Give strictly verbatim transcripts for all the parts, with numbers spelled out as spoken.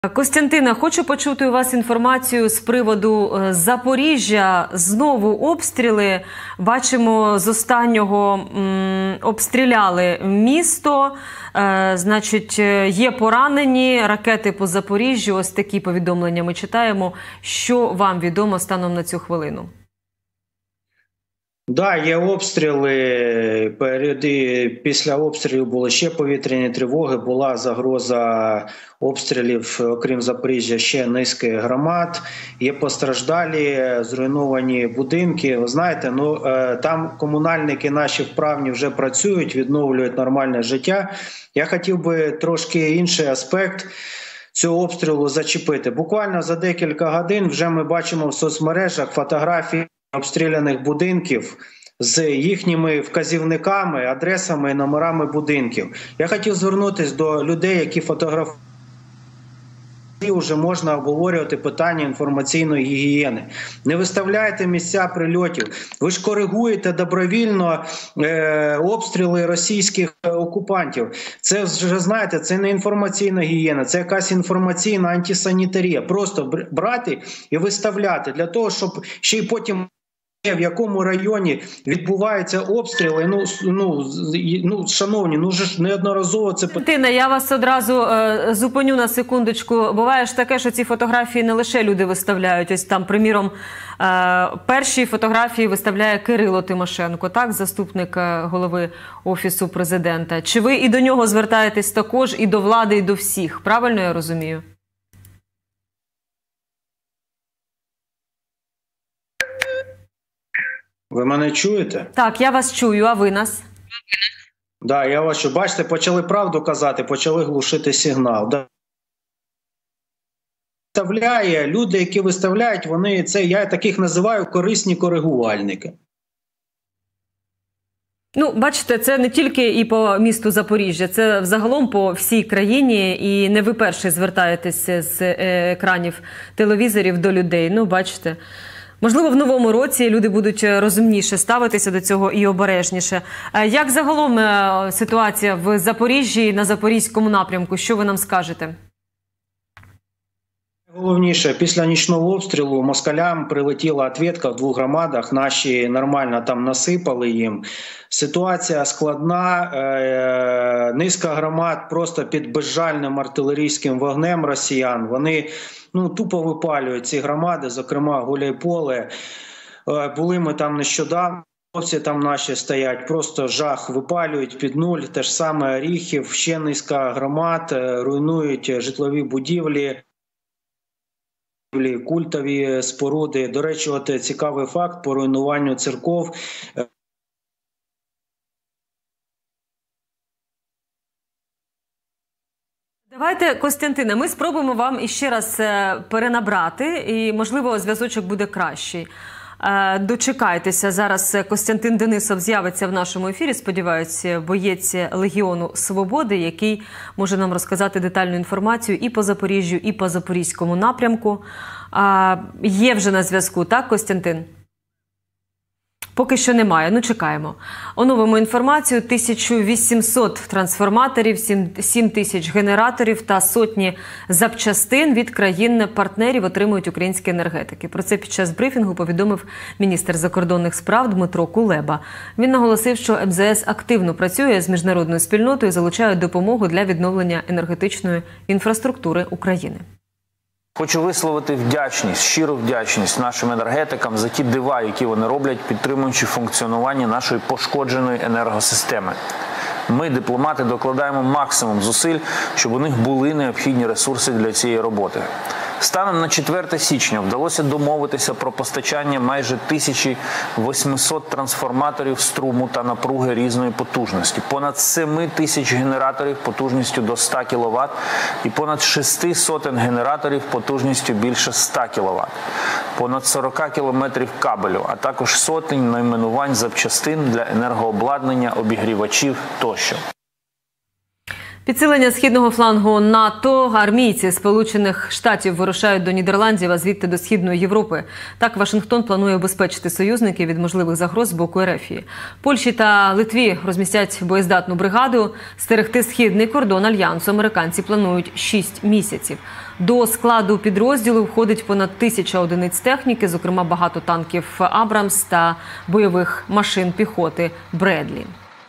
Костянтина, хочу почути у вас інформацію з приводу Запоріжжя. Знову обстріли. Бачимо, з останнього м, обстріляли місто. Е, значить, є поранені, ракети по Запоріжжю. Ось такі повідомлення ми читаємо. Що вам відомо станом на цю хвилину? Да, є обстріли. Переді, після обстрілів були ще повітряні тривоги, була загроза обстрілів, окрім Запоріжжя, ще низки громад. Є постраждалі, зруйновані будинки. Ви знаєте, ну там комунальники наші вправні вже працюють, відновлюють нормальне життя. Я хотів би трошки інший аспект цього обстрілу зачепити. Буквально за декілька годин вже ми бачимо в соцмережах фотографії обстріляних будинків з їхніми вказівниками, адресами і номерами будинків. Я хотів звернутися до людей, які фотографують. Вже можна обговорювати питання інформаційної гігієни. Не виставляйте місця прильотів. Ви ж коригуєте добровільно е, обстріли російських окупантів. Це вже, знаєте, це не інформаційна гігієна, це якась інформаційна антисанітарія. Просто брати і виставляти для того, щоб ще й потім в якому районі відбуваються обстріли. Ну, ну, ну шановні, ну ж неодноразово це... Тина, я вас одразу е, зупиню на секундочку. Буває ж таке, що ці фотографії не лише люди виставляють. Ось там, приміром, е, перші фотографії виставляє Кирило Тимошенко, так, заступник голови Офісу Президента. Чи ви і до нього звертаєтесь також, і до влади, і до всіх? Правильно я розумію? Ви мене чуєте? Так, я вас чую, а ви нас? Да, я вас чую. Бачите, почали правду казати, почали глушити сигнал. Да. Виставляє, люди, які виставляють, вони це, я таких називаю корисні коригувальники. Ну, бачите, це не тільки і по місту Запоріжжя, це взагалом по всій країні, і не ви перші звертаєтеся з екранів телевізорів до людей. Ну, бачите. Можливо, в новому році люди будуть розумніше ставитися до цього і обережніше. Як загалом ситуація в Запоріжжі і на Запорізькому напрямку? Що ви нам скажете? Головніше, після нічного обстрілу москалям прилетіла відповідка в двох громадах, наші нормально там насипали їм. Ситуація складна, е низка громад просто під безжальним артилерійським вогнем росіян. Вони ну, тупо випалюють ці громади, зокрема Гуляйполе. Е були ми там нещодавно. Хлопці там наші стоять, просто жах, випалюють під нуль, те ж саме Оріхів, ще низка громад, руйнують житлові будівлі, культові споруди. До речі, от цікавий факт по руйнуванню церков. Давайте, Костянтине, ми спробуємо вам іще раз перенабрати, і, можливо, зв'язочок буде кращий. Дочекайтеся, зараз Костянтин Денисов з'явиться в нашому ефірі, сподіваюся, боєць Легіону Свободи, який може нам розказати детальну інформацію і по Запоріжжю, і по Запорізькому напрямку. Є вже на зв'язку, так, Костянтин? Поки що немає, ну чекаємо. Оновимо інформацію. тисяча вісімсот трансформаторів, сім тисяч генераторів та сотні запчастин від країн-партнерів отримують українські енергетики. Про це під час брифінгу повідомив міністр закордонних справ Дмитро Кулеба. Він наголосив, що ем зе ес активно працює з міжнародною спільнотою і залучає допомогу для відновлення енергетичної інфраструктури України. Хочу висловити вдячність, щиру вдячність нашим енергетикам за ті дива, які вони роблять, підтримуючи функціонування нашої пошкодженої енергосистеми. Ми, дипломати, докладаємо максимум зусиль, щоб у них були необхідні ресурси для цієї роботи. Станом на четверте січня вдалося домовитися про постачання майже тисячі восьмисот трансформаторів струму та напруги різної потужності, понад семи тисяч генераторів потужністю до ста кіловат і понад шести сотень генераторів потужністю більше ста кіловат, понад сорок кілометрів кабелю, а також сотень найменувань запчастин для енергообладнання, обігрівачів тощо. Підсилення східного флангу НАТО. Армійці Сполучених Штатів вирушають до Нідерландів, а звідти до Східної Європи. Так Вашингтон планує обезпечити союзників від можливих загроз з боку РФ. Польщі та Литві розмістять боєздатну бригаду. Стерегти східний кордон Альянсу американці планують шість місяців. До складу підрозділу входить понад тисяча одиниць техніки, зокрема багато танків «Абрамс» та бойових машин піхоти «Бредлі».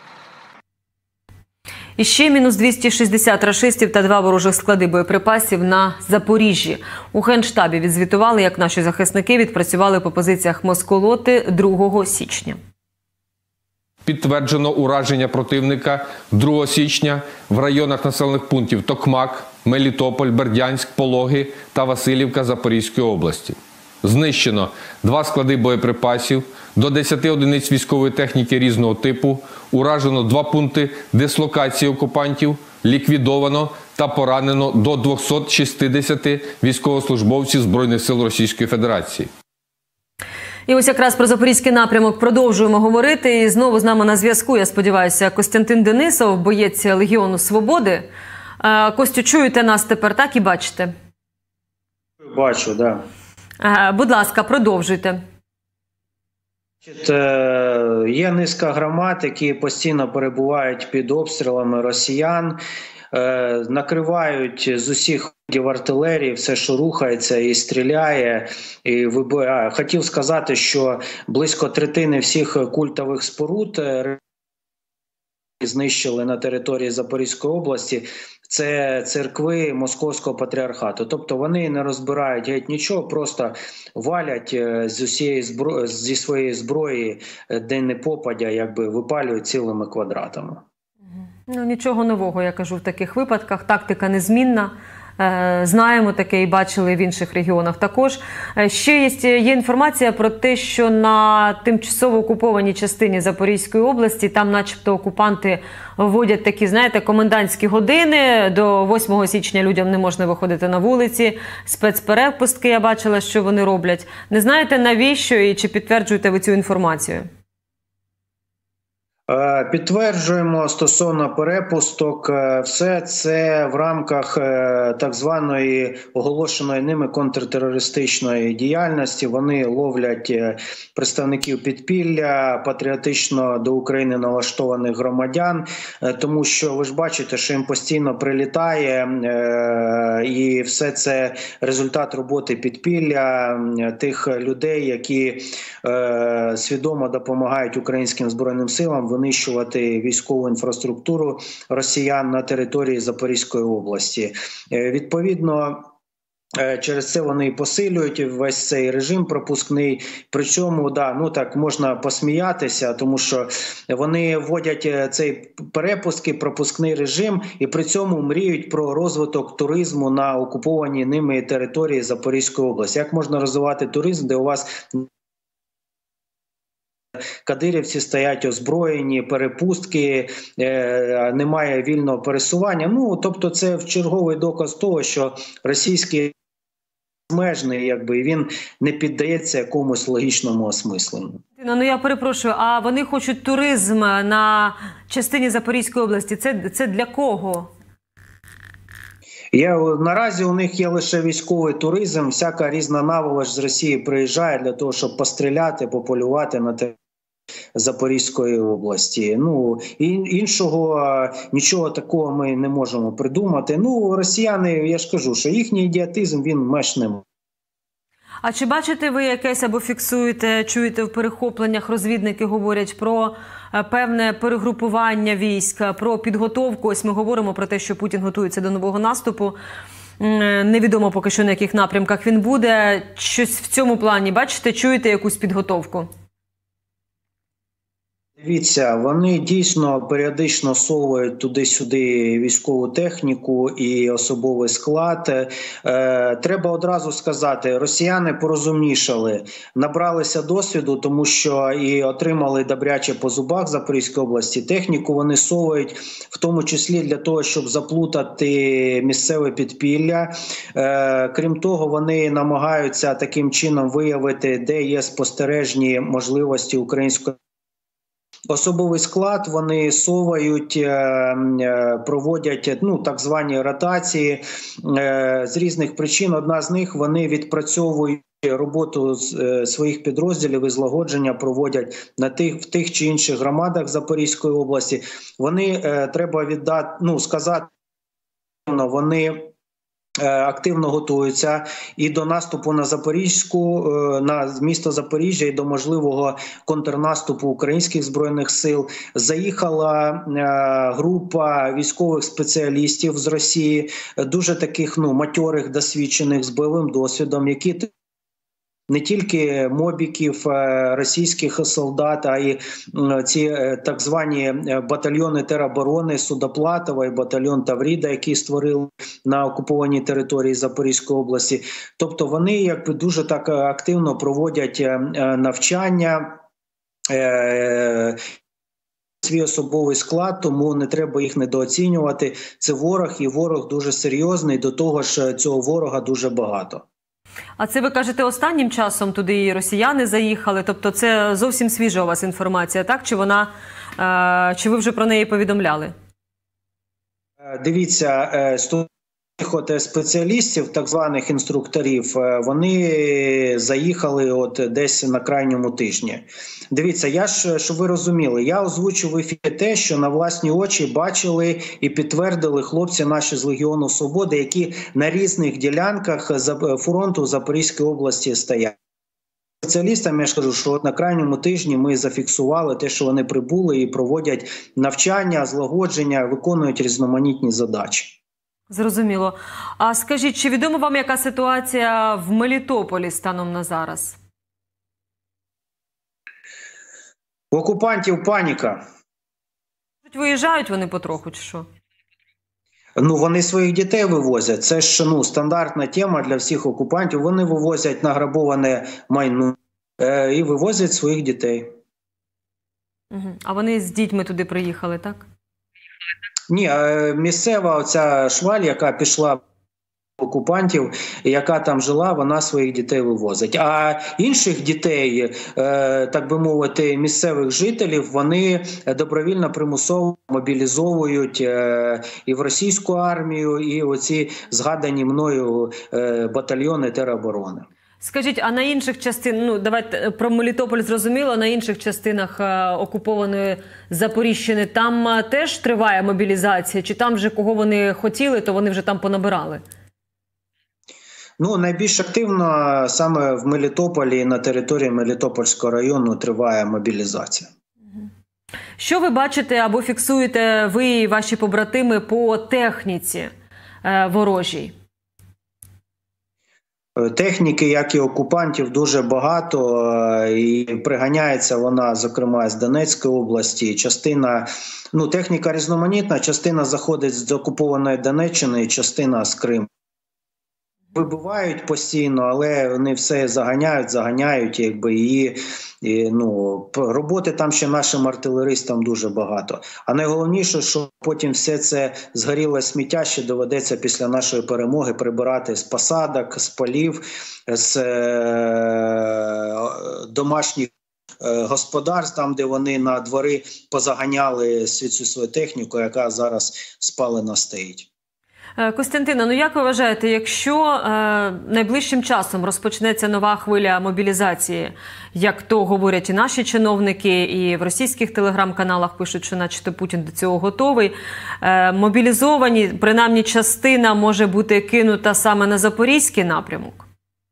І ще мінус двісті шістдесят рашистів та два ворожих склади боєприпасів на Запоріжжі. У Генштабі відзвітували, як наші захисники відпрацювали по позиціях Москолоти другого січня. Підтверджено ураження противника другого січня в районах населених пунктів Токмак, Мелітополь, Бердянськ, Пологи та Василівка Запорізької області. Знищено два склади боєприпасів, до десяти одиниць військової техніки різного типу, уражено два пункти дислокації окупантів, ліквідовано та поранено до двохсот шістдесяти військовослужбовців Збройних сил Російської Федерації. І ось якраз про Запорізький напрямок продовжуємо говорити. І знову з нами на зв'язку, я сподіваюся, Костянтин Денисов, боєць Легіону Свободи. Костю, чуєте нас тепер, так і бачите? Бачу, так. Да. Будь ласка, продовжуйте. Є низка громад, які постійно перебувають під обстрілами росіян, накривають з усіх видів артилерії все, що рухається і стріляє, і вибиває. Хотів сказати, що близько третини всіх культових споруд знищили на території Запорізької області. Це церкви Московського патріархату. Тобто вони не розбирають геть нічого, просто валять з усієї збро... зі своєї зброї, де не попадя, якби випалюють цілими квадратами. Ну, нічого нового, я кажу, в таких випадках. Тактика незмінна. Знаємо таке і бачили в інших регіонах також. Ще є, є інформація про те, що на тимчасово окупованій частині Запорізької області там начебто окупанти вводять такі, знаєте, комендантські години. До восьмого січня людям не можна виходити на вулиці. Спецперепустки я бачила, що вони роблять. Не знаєте, навіщо і чи підтверджуєте ви цю інформацію? Підтверджуємо стосовно перепусток. Все це в рамках так званої оголошеної ними контртерористичної діяльності. Вони ловлять представників підпілля, патріотично до України налаштованих громадян, тому що ви ж бачите, що їм постійно прилітає, і все це результат роботи підпілля, тих людей, які свідомо допомагають українським Збройним силам винищувати військову інфраструктуру росіян на території Запорізької області. Відповідно, через це вони і посилюють весь цей режим пропускний. Причому, да, ну так можна посміятися, тому що вони вводять цей перепустки, пропускний режим і при цьому мріють про розвиток туризму на окупованій ними території Запорізької області. Як можна розвивати туризм, де у вас кадирівці стоять озброєні, перепустки, е, немає вільного пересування. Ну, тобто це в черговий доказ того, що російський межний, якби, він не піддається якомусь логічному осмисленню. Ну, я перепрошую, а вони хочуть туризм на частині Запорізької області. Це, це для кого? Я, наразі у них є лише військовий туризм, всяка різна наволоч з Росії приїжджає для того, щоб постріляти, пополювати на те. Запорізької області. Ну, іншого, нічого такого ми не можемо придумати. Ну, росіяни, я ж кажу, що їхній ідіотизм, він меж не має. А чи бачите ви якесь або фіксуєте, чуєте в перехопленнях, розвідники говорять про певне перегрупування військ, про підготовку? Ось ми говоримо про те, що Путін готується до нового наступу. Невідомо поки що, на яких напрямках він буде. Щось в цьому плані, бачите, чуєте якусь підготовку? Дивіться, вони дійсно періодично совують туди-сюди військову техніку і особовий склад. Е, треба одразу сказати, росіяни порозумнішали, набралися досвіду, тому що і отримали добряче по зубах Запорізької області. Техніку вони совують, в тому числі для того, щоб заплутати місцеве підпілля. Е, крім того, вони намагаються таким чином виявити, де є спостережні можливості української особовий склад вони совають, проводять ну, так звані ротації з різних причин. Одна з них – вони відпрацьовують роботу своїх підрозділів і злагодження проводять на тих, в тих чи інших громадах Запорізької області. Вони, треба віддати, ну, сказати, вони активно готуються і до наступу на Запорізьку, на місто Запоріжжя, і до можливого контрнаступу українських збройних сил. Заїхала група військових спеціалістів з Росії, дуже таких ну матьорих, досвідчених, з бойовим досвідом, які не тільки мобіків, російських солдат, а й ці так звані батальйони тероборони Судоплатова і батальйон Тавріда, які створили на окупованій території Запорізької області. Тобто вони якби дуже так активно проводять навчання, свій особовий склад, тому не треба їх недооцінювати. Це ворог, і ворог дуже серйозний, до того ж цього ворога дуже багато. А це ви кажете, останнім часом туди і росіяни заїхали, тобто це зовсім свіжа у вас інформація, так? Чи вона, е, чи ви вже про неї повідомляли? Дивіться, з тих спеціалістів, так званих інструкторів, вони заїхали от десь на крайньому тижні. Дивіться, я ж, щоб ви розуміли, я озвучу в ефірі те, що на власні очі бачили і підтвердили хлопці наші з Легіону Свободи, які на різних ділянках фронту Запорізької області стоять. Спеціалістам я ж кажу, що от на крайньому тижні ми зафіксували те, що вони прибули і проводять навчання, злагодження, виконують різноманітні задачі. Зрозуміло. А скажіть, чи відомо вам, яка ситуація в Мелітополі станом на зараз? У окупантів паніка. Виїжджають вони потроху, чи що? Ну, вони своїх дітей вивозять. Це ж ну, стандартна тема для всіх окупантів. Вони вивозять награбоване майно е, і вивозять своїх дітей. Угу. А вони з дітьми туди приїхали, так? Ні, місцева оця шваль, яка пішла окупантів, яка там жила, вона своїх дітей вивозить. А інших дітей, так би мовити, місцевих жителів, вони добровільно примусово мобілізовують і в російську армію, і оці згадані мною батальйони тероборони. Скажіть, а на інших частинах, ну давайте про Мелітополь зрозуміло, на інших частинах е, окупованої Запоріжжя там е, теж триває мобілізація? Чи там вже кого вони хотіли, то вони вже там понабирали? Ну, найбільш активно саме в Мелітополі, на території Мелітопольського району триває мобілізація. Що ви бачите або фіксуєте ви і ваші побратими по техніці е, ворожій? Техніки, як і окупантів, дуже багато, і приганяється вона, зокрема, з Донецької області. Частина, ну, техніка різноманітна, частина заходить з окупованої Донеччини, частина з Криму. Вибивають постійно, але вони все заганяють, заганяють, якби, і, і ну, роботи там ще нашим артилеристам дуже багато. А найголовніше, що потім все це згоріле сміття ще доведеться після нашої перемоги прибирати з посадок, з полів, з е, домашніх е, господарств, там, де вони на двори позаганяли свою свою техніку, яка зараз спалена стоїть. Костянтине, ну як ви вважаєте, якщо е, найближчим часом розпочнеться нова хвиля мобілізації, як то говорять і наші чиновники, і в російських телеграм-каналах пишуть, що начебто Путін до цього готовий, е, мобілізовані, принаймні частина може бути кинута саме на Запорізький напрямок?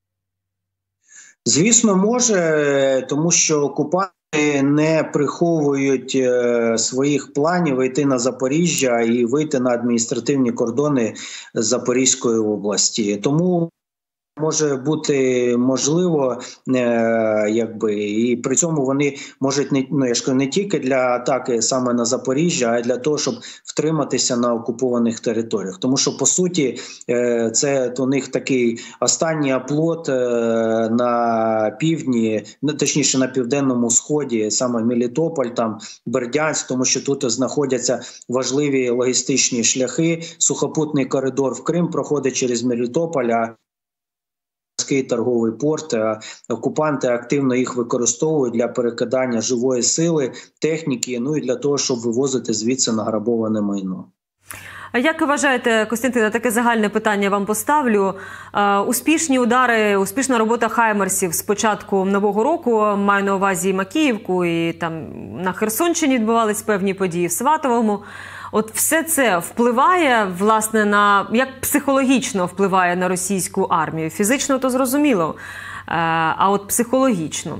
Звісно, може, тому що окупанти не приховують е, своїх планів вийти на Запоріжжя і вийти на адміністративні кордони Запорізької області. Тому може бути можливо, е, якби, і при цьому вони можуть не, ну, я ж кажу, не тільки для атаки саме на Запоріжжя, а й для того, щоб втриматися на окупованих територіях. Тому що, по суті, е, це у них такий останній оплот е, на півдні, точніше на південному сході, саме Мелітополь, там Бердянськ, тому що тут знаходяться важливі логістичні шляхи. Сухопутний коридор в Крим проходить через Мелітополь, а морський торговий порт. Окупанти активно їх використовують для перекидання живої сили, техніки, ну і для того, щоб вивозити звідси награбоване майно. А як ви вважаєте, Костянтина, таке загальне питання вам поставлю. Успішні удари, успішна робота хаймерсів з початку Нового року, маю на увазі і Макіївку, і там на Херсонщині відбувались певні події, в Сватовому. От все це впливає, власне, на, як психологічно впливає на російську армію? Фізично то зрозуміло, а от психологічно?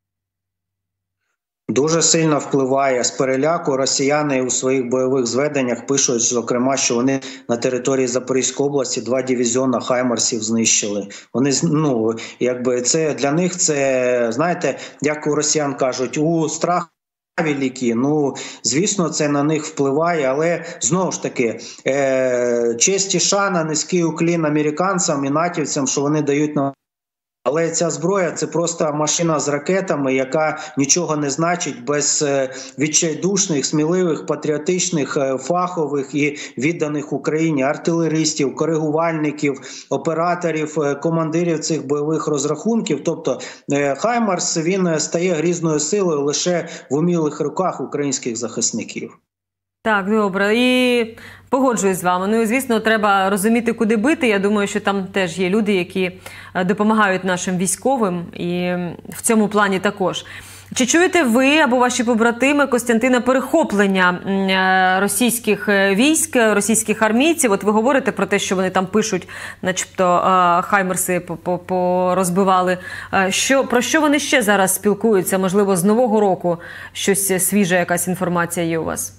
Дуже сильно впливає. З переляку росіяни у своїх бойових зведеннях пишуть, зокрема, що вони на території Запорізької області два дивізіони хаймерсів знищили. Вони, ну, якби це для них це, знаєте, як у росіян кажуть, у страх великі. Ну, звісно, це на них впливає, але знову ж таки, е- честь і шана, низький уклін американцям і натівцям, що вони дають нам. Але ця зброя – це просто машина з ракетами, яка нічого не значить без відчайдушних, сміливих, патріотичних, фахових і відданих Україні артилеристів, коригувальників, операторів, командирів цих бойових розрахунків. Тобто Хаймарс, він стає грізною силою лише в умілих руках українських захисників. Так, добре. І погоджуюсь з вами. Ну і, звісно, треба розуміти, куди бити. Я думаю, що там теж є люди, які допомагають нашим військовим. І в цьому плані також. Чи чуєте ви або ваші побратими, Костянтина, перехоплення російських військ, російських армійців? От ви говорите про те, що вони там пишуть, начебто хаймерси порозбивали. Що, про що вони ще зараз спілкуються? Можливо, з Нового року щось свіже, якась інформація є у вас?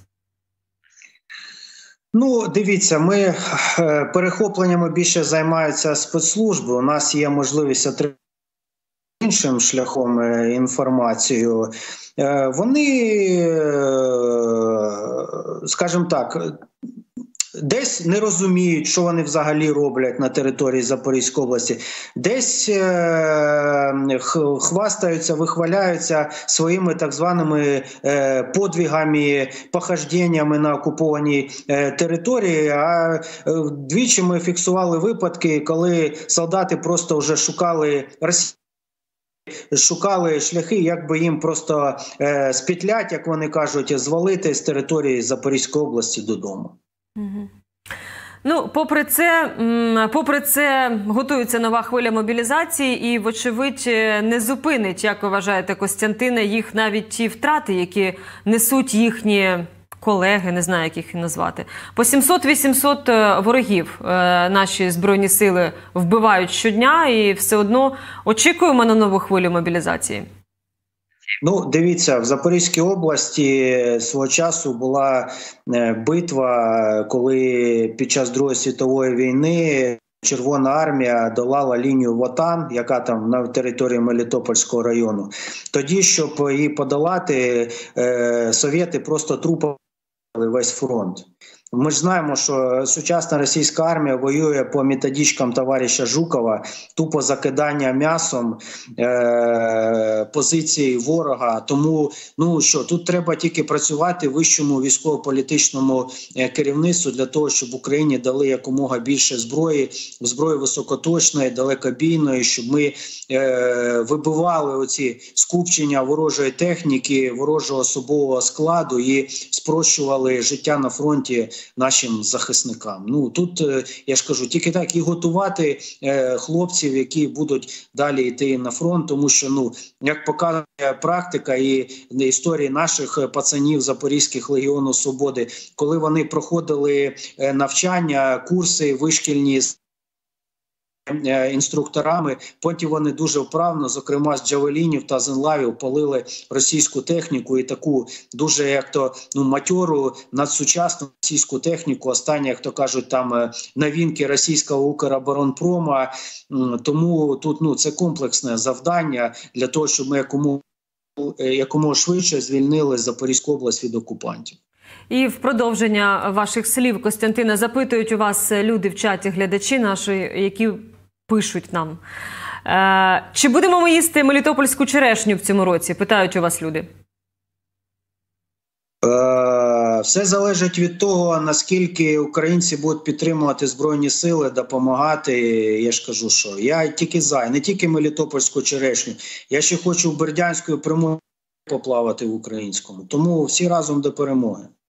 Ну, дивіться, ми перехопленнями більше займаються спецслужби. У нас є можливість отримати іншим шляхом інформацію. Вони, скажімо так, десь не розуміють, що вони взагалі роблять на території Запорізької області, десь е- хвастаються, вихваляються своїми так званими е- подвигами, похожденнями на окупованій е- території, а е- двічі ми фіксували випадки, коли солдати просто вже шукали Росію, шукали шляхи, як би їм просто е- спетлять, як вони кажуть, звалити з території Запорізької області додому. Угу. Ну, попри це, попри це, готується нова хвиля мобілізації і, вочевидь, не зупинить, як ви вважаєте, Костянтине, їх навіть ті втрати, які несуть їхні колеги, не знаю, як їх назвати. По сімсот-вісімсот ворогів наші Збройні сили вбивають щодня, і все одно очікуємо на нову хвилю мобілізації. Ну, дивіться, в Запорізькій області свого часу була битва, коли під час Другої світової війни Червона армія долала лінію Вотан, яка там на території Мелітопольського району. Тоді, щоб її подолати, совєти просто трупали весь фронт. Ми ж знаємо, що сучасна російська армія воює по методичкам товариша Жукова, тупо закидання м'ясом е- позиції ворога. Тому, ну що, тут треба тільки працювати вищому військово-політичному керівництву для того, щоб Україні дали якомога більше зброї, зброї високоточної, далекобійної, щоб ми е- вибивали оці скупчення ворожої техніки, ворожого особового складу і спрощували життя на фронті нашим захисникам. Ну тут, я ж кажу, тільки так і готувати е, хлопців, які будуть далі йти на фронт, тому що, ну, як показує практика і історії наших пацанів Запорізьких Легіону Свободи, коли вони проходили е, навчання, курси вишкільні з інструкторами, потім вони дуже вправно, зокрема з джавелінів та зенлавів, палили російську техніку і таку дуже, як то, ну, матьору, надсучасну російську техніку, останні, як то кажуть, там новинки російського Укроборонпрома. Тому тут, ну, це комплексне завдання для того, щоб ми якомога, якомога швидше звільнили Запорізьку область від окупантів. І в продовження ваших слів, Костянтина, запитують у вас люди в чаті, глядачі наші, які пишуть нам. Е, чи будемо ми їсти мелітопольську черешню в цьому році? Питають у вас люди. Е, Все залежить від того, наскільки українці будуть підтримувати Збройні сили, допомагати. Я ж кажу, що я тільки за, не тільки Мелітопольську черешню, я ще хочу в Бердянську і Приморську поплавати в українському. Тому всі разом до перемоги.